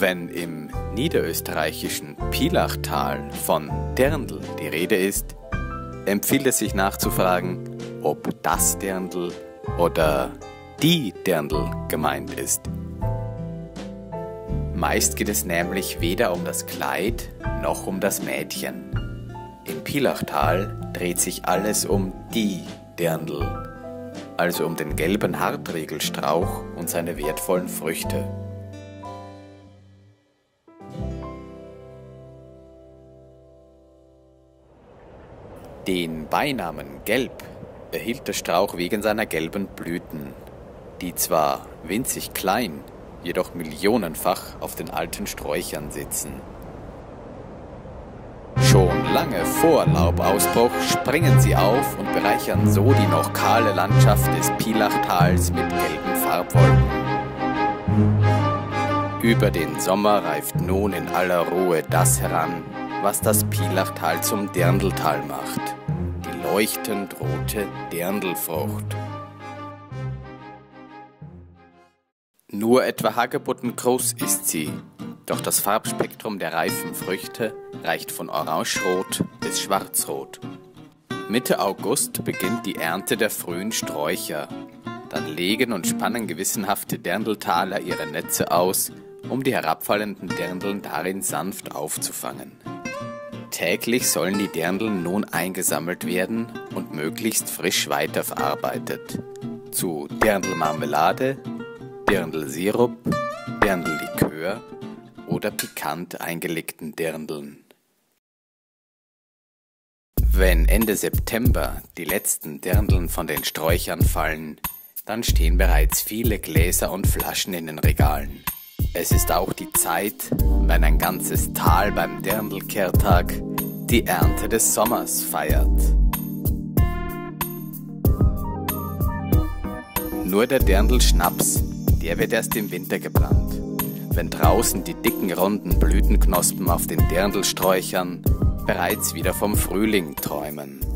Wenn im niederösterreichischen Pilachtal von Dirndl die Rede ist, empfiehlt es sich nachzufragen, ob das Dirndl oder die Dirndl gemeint ist. Meist geht es nämlich weder um das Kleid noch um das Mädchen. Im Pilachtal dreht sich alles um die Dirndl, also um den gelben Hartriegelstrauch und seine wertvollen Früchte. Den Beinamen Gelb erhielt der Strauch wegen seiner gelben Blüten, die zwar winzig klein, jedoch millionenfach auf den alten Sträuchern sitzen. Schon lange vor Laubausbruch springen sie auf und bereichern so die noch kahle Landschaft des Pilachtals mit gelben Farbwolken. Über den Sommer reift nun in aller Ruhe das heran, was das Pilachtal zum Dirndltal macht, die leuchtend rote Dirndlfrucht. Nur etwa Hagebuttenkruß ist sie, doch das Farbspektrum der reifen Früchte reicht von orangerot bis schwarzrot. Mitte August beginnt die Ernte der frühen Sträucher. Dann legen und spannen gewissenhafte Dirndltaler ihre Netze aus, um die herabfallenden Dirndln darin sanft aufzufangen. Täglich sollen die Dirndln nun eingesammelt werden und möglichst frisch weiterverarbeitet. Zu Dirndlmarmelade, Dirndlsirup, Dirndllikör oder pikant eingelegten Dirndln. Wenn Ende September die letzten Dirndln von den Sträuchern fallen, dann stehen bereits viele Gläser und Flaschen in den Regalen. Es ist auch die Zeit, wenn ein ganzes Tal beim Dirndlkehrtag die Ernte des Sommers feiert. Nur der Dirndl-Schnaps, der wird erst im Winter gebrannt, wenn draußen die dicken runden Blütenknospen auf den Dirndlsträuchern bereits wieder vom Frühling träumen.